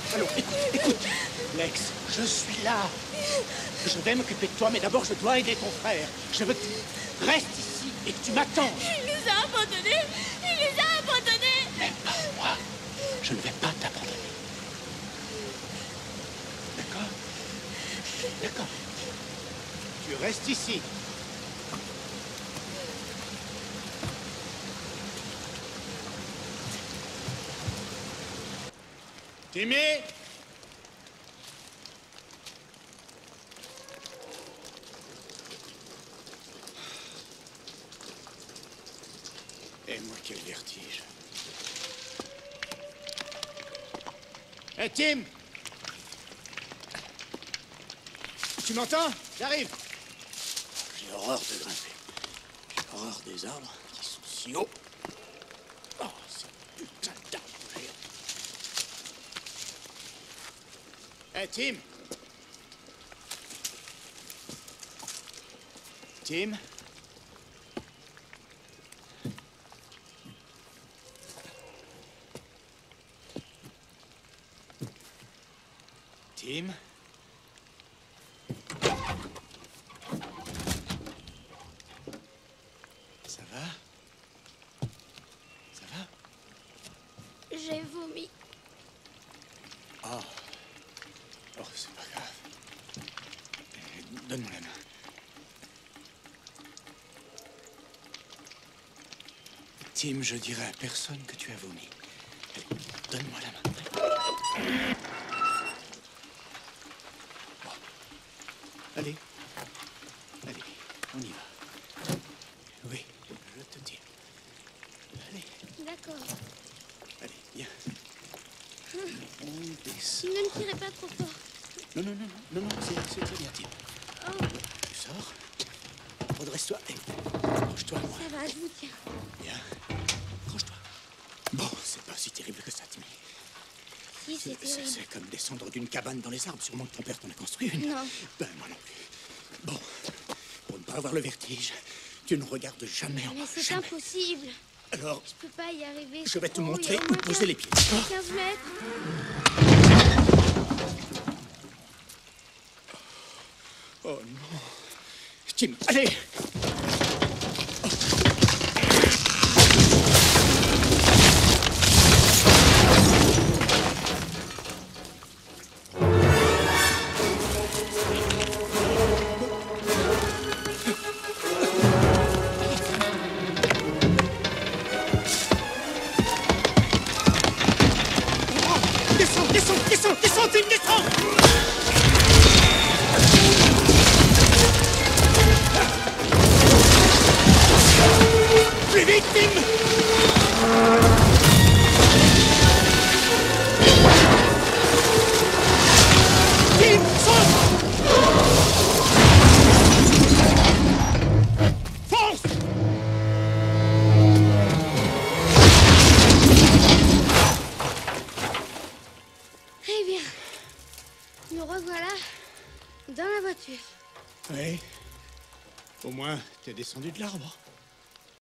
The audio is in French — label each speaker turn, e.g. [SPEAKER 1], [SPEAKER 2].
[SPEAKER 1] Allons, écoute, Lex, je suis là. Je vais m'occuper de toi, mais d'abord je dois aider ton frère. Je veux que tu restes ici et que tu m'attendes.
[SPEAKER 2] Il nous a abandonnés. Il nous a abandonnés.
[SPEAKER 1] Mais pas moi. Je ne vais pas t'abandonner. D'accord? D'accord. Tu restes ici. Timmy? Et moi, quel vertige. Hé, Tim! Tu m'entends? J'arrive. J'ai horreur de grimper. J'ai horreur des arbres qui sont si hauts. Oh, ce putain d'arbre géant. Hé, Tim! Tim? Tim? Ça va? Ça va?
[SPEAKER 2] J'ai vomi.
[SPEAKER 1] Oh. Oh, c'est pas grave. Donne-moi la main. Tim, je dirai à personne que tu as vomi. Allez, donne-moi la main. Bon. Allez. Allez, on y va. Oui, je te tiens. Allez,
[SPEAKER 2] D'accord.
[SPEAKER 1] allez, viens. On descend.
[SPEAKER 2] Ne me tirez pas trop fort.
[SPEAKER 1] Non, non, non, non, non, c'est très bien, Tim.
[SPEAKER 2] Oh,
[SPEAKER 1] Tu sors. Redresse-toi et accroche-toi à moi.
[SPEAKER 2] ça va, je vous tiens.
[SPEAKER 1] Bien. Accroche-toi. Bon, c'est pas si terrible que ça, Timmy.
[SPEAKER 2] Si, c'est terrible.
[SPEAKER 1] C'est comme descendre d'une cabane dans les arbres. Sûrement que ton père t'en a construit une.
[SPEAKER 2] Non.
[SPEAKER 1] Ben, moi non plus. Bon, pour ne pas avoir le vertige, tu ne regardes jamais en
[SPEAKER 2] Mais
[SPEAKER 1] bas.
[SPEAKER 2] c'est
[SPEAKER 1] Jamais.
[SPEAKER 2] impossible.
[SPEAKER 1] Alors,
[SPEAKER 2] Je peux pas y arriver.
[SPEAKER 1] je vais te
[SPEAKER 2] Oh, il y a
[SPEAKER 1] montrer
[SPEAKER 2] au
[SPEAKER 1] où
[SPEAKER 2] moins
[SPEAKER 1] poser
[SPEAKER 2] 15
[SPEAKER 1] les pieds.
[SPEAKER 2] 15 mètres.
[SPEAKER 1] Oh non. Tim, allez! Descends, descends, descends, descends, Tim, descends! Plus vite, Tim! Tim, saute! Fonce!
[SPEAKER 2] Eh bien, nous revoilà dans la voiture.
[SPEAKER 1] Oui. Au moins, t'es descendu de l'arbre.